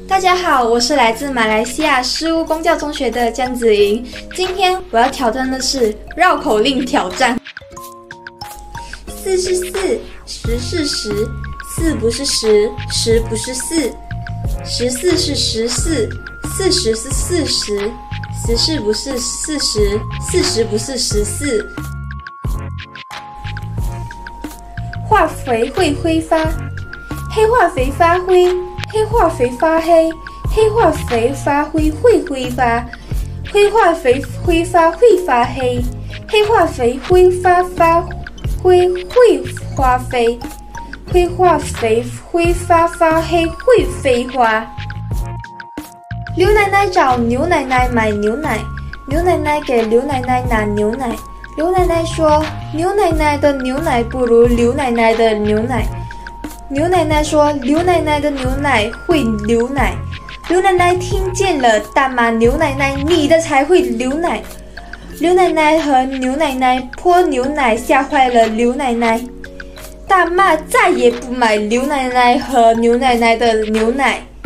大家好，我是来自马来西亚诗巫公教中学的江子莹。今天我要挑战的是绕口令挑战。4是4，10是10，4不是10，10不是4，14是14，40是40，14不是40，40不是14。化肥会挥发，黑化肥发灰。黑化肥发黑，黑化肥发灰会挥发，灰化肥挥发会发黑，黑化肥挥发灰会发飞，灰化肥挥发黑会飞花。刘奶奶找牛奶奶买牛奶，牛奶奶给刘奶奶拿牛奶，刘奶奶说牛奶奶的牛奶不如刘奶奶的牛奶。牛奶奶说：“刘奶奶的牛奶会流奶。”刘奶奶听见了，大骂牛奶奶：“你的才会流奶！”刘奶奶和牛奶奶泼牛奶，吓坏了刘奶奶，大骂再也不买刘奶奶和牛奶奶的牛奶。